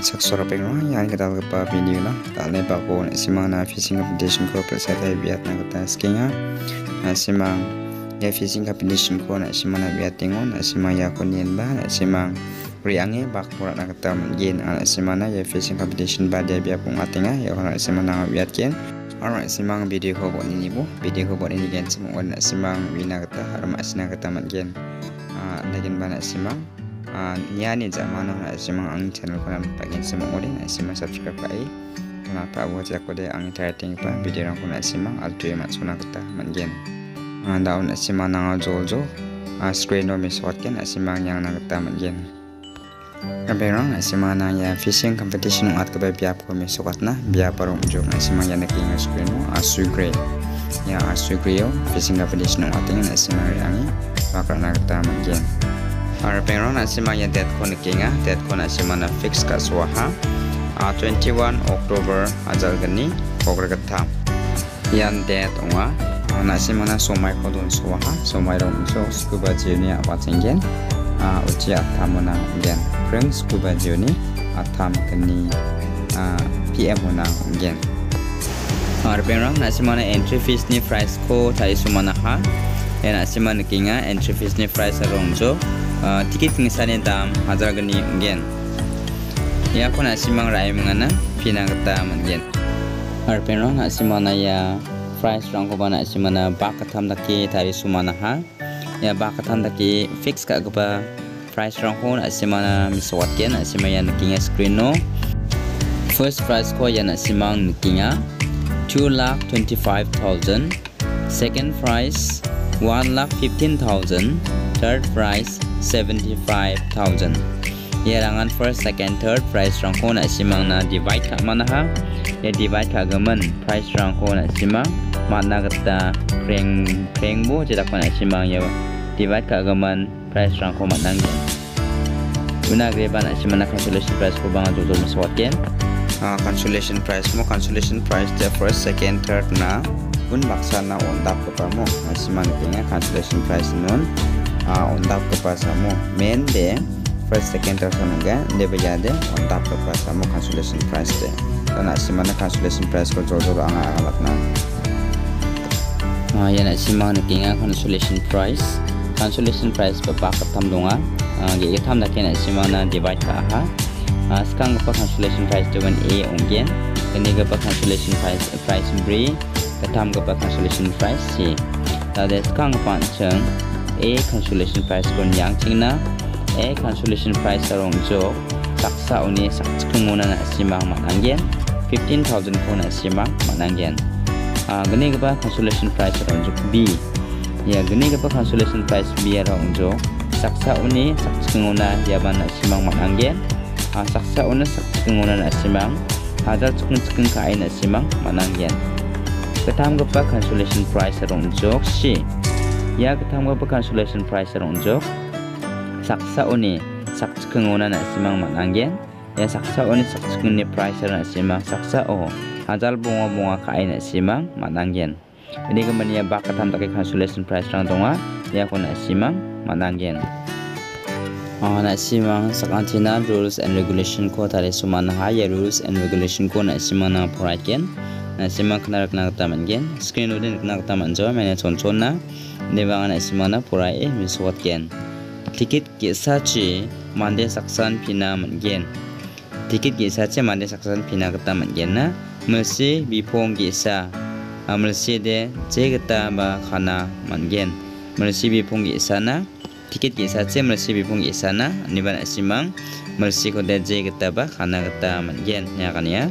saksora pengrang yang kita lepas video lah tak lepas ko simang na fishing competition ko percaya biat na kita skinga simang ya fishing competition ko na simang na biat tingon simang ya ko nien ba simang riange bak murat na kita mungkin simang na ya fishing competition ba dia biat pung atinga ya ko simang na biat ken alright simang video ko buat ini kan semua na simang wina kita harus na kita mungkin lagi banyak simang ni zaman na simang ang channel ko na pagin simang uli na simang subscribe pa kenapa buat aku deh ang interesting pa video ko na simang altu mat suna kita mungkin daun na simang nang jojo screen no miswat ken na simang yang na kita mungkin kaberang na simang na ya fishing competition at ka biap ko miswat na biap parong jog na simang ya naking screen no asugre ya asugre fishing competition ating na simang yang bakal na kita mungkin Pengrang na simang ya date ko nakinga date ko na simang na fix ka suaha 21 October ajal gani kogragata yan date onga na simang na somai ko don suaha somai rong so scuba juni apatinggen uci atam na gen krem scuba juni atam gani PM na gen Pengrang na simang na entry fees ni price ko tayo sumana ha yan na simang nakinga entry fees ni price rong so tiket pengesahan dam hajar gani ungen ya ko na simang rai mengana pina kata mungen arpenong na simana ya price rang ko bana simana bakatam daki tari sumana ha ya bakatam daki fix ka ba price rang ko na simana miswat ken na simaya nakinga screen no first price ko ya na simang nakinga 2,25,000 second price 1,15,000 third price 75,000 ya rangan first second third price rang ko na simang na divide ka mana ha ya divide ka gaman price rang ko na simang mana kata kreng bo jeda ko na simang ya divide ka gaman price rang ko manang ya guna greba na simang na cancellation price ko bang jojo maswatken cancellation price the first second third na un baksa na ondap ko pa mo simang tinga cancellation price nun ondap ke pasamu main de first second third songa de bejade ondap ke pasamu cancellation price de kana simana cancellation price ko jojo anga alatna yana simana kinga cancellation price bapa katam donga ge katam da kena simana divide ka ha skang pa cancellation price dengan a onggen kene ga pa cancellation price b katam ga pa cancellation price c tade skang pa chang A cancellation price kon yang chingna A cancellation price sarong jo saksa uni sakchunguna na simang mananggen 15,000 ko na simang mananggen gani ga cancellation price sarong jo B ya gani ga cancellation price B sarong jo saksa uni sakchunguna yaban na simang mananggen saksa uni sakchunguna na simang hadal chukung kai na simang mananggen ketam ga cancellation price sarong jo C ya ketam ga cancellation price rong jok saksa oni sakchungona na simang mananggen ya saksa oni sakchung ni price na simang saksa o hajal bunga kai na simang mananggen ini kemudian ya bak ketam tak cancellation price rong donga ya ko na simang mananggen na simang sakantina rules and regulation ko tare sumana ha ya rules and regulation ko na simang na puraken na simang kena kata manggen screen udin kena kata manjo mena chonchon na Dewangan simana purai miswatken tiket kisaci mande saksan pina manggen tiket kisaci mande saksan pina kata manggen na mesti bipong kisa mesti de je kata ba khana manggen mesti bipong kisa na tiket kisaci mesti bipong kisa na niban simang mesti ko de je kata ba khana kata manggen ya kan ya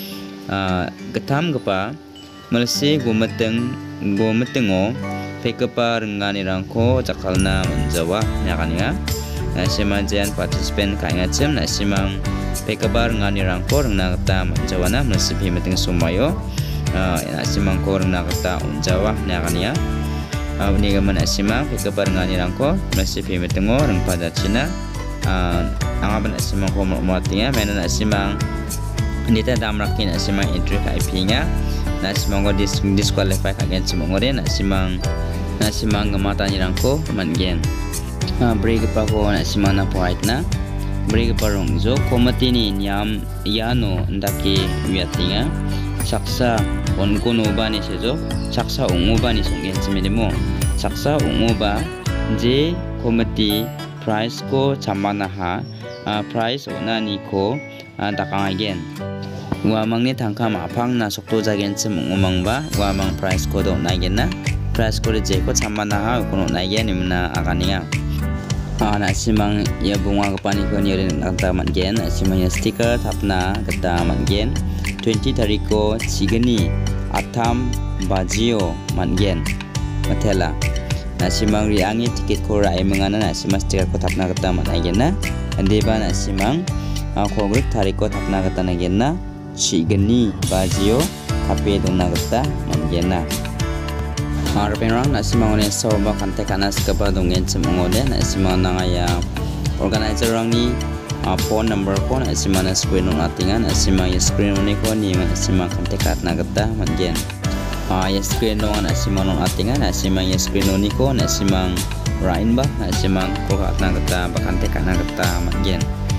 ketam gapa mesti gometengo Pekapa rengani rangko jakalna menjawab ya kan ya simajan participant kainga cem na simang pekapa rengani rangko rengna kata menjawab na mesti meting sumayo na simang ko rengna kata menjawab ya kan ya ini gaman simang pekapa rengani rangko mesti meting reng pada Cina angaban simang ko matinya mena simang nita damrakin simang entry ka IP nya na simang ko disqualify kagen simang ore na simang mata nirangko manggen break pa ko na simana point na beri keparung zo komati ni nyam yano ndaki wiatinga saksa onko noba ni sejo saksa ungoba ni songgen chimedemo saksa ungoba je komati price ko chamanaha price onani ko dakangagen wamangni tangka mapang na sokto jagen chim ungomangba wamang price ko do nagenna price ko je ko chamanaha kono nagen imna aganinga na simang ya bunga kapani ko ni rin nagta mangen simang ya sticker tapna kata mangen 20 tariko chigani atam bajio mangen matela na simang riangi tiket ko rai mengana na simang sticker ko tapna kata mangen na ande ba na simang kogrik tariko tapna kata nagen na chigani bajio kape dona kata mangen na Arpenrang na simang ne sorba kante kana skapa dongen semongode na simang nangaya organizer rang ni phone number ko na simang na screen on atingan na simang ya screen on ko ni na simang kante kat na gata mangen ya screen on na simang on atingan na simang ya screen on ko na simang rain ba na simang ko kat na gata ba kante kat na gata mangen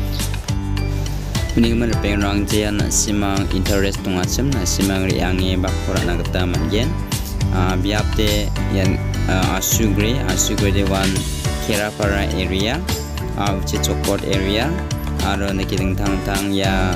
ini kemudian pengrang je na simang interest tungacem na simang riangi bakora na gata mangen biapte yang Asugre de one Kerapara area which is Chokot area aro nakiting tang ya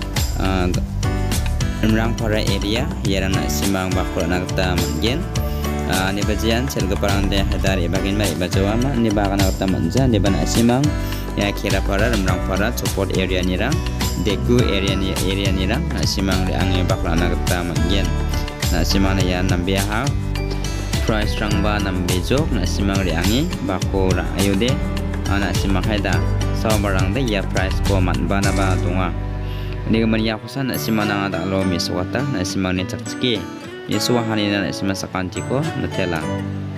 Rangpara area yaran simang bakura nagta mangen ni bajian selga parang de hadar ibagin ba ibajawama ni baka nagta manja ni bana simang ya Kerapara Rangpara Chokot area nirang Degu area nirang simang riangi bakura nagta mangen na simang na yan nambiha price rang ba nambejok na simang riangi bako ra ayode na simang haida sa barang de ya price ko man ba na ba tunga ni gaman ya kusan na simang na da lo mi suwata na simang ni chakchiki ni suwa hanina na simang sakanti ko natela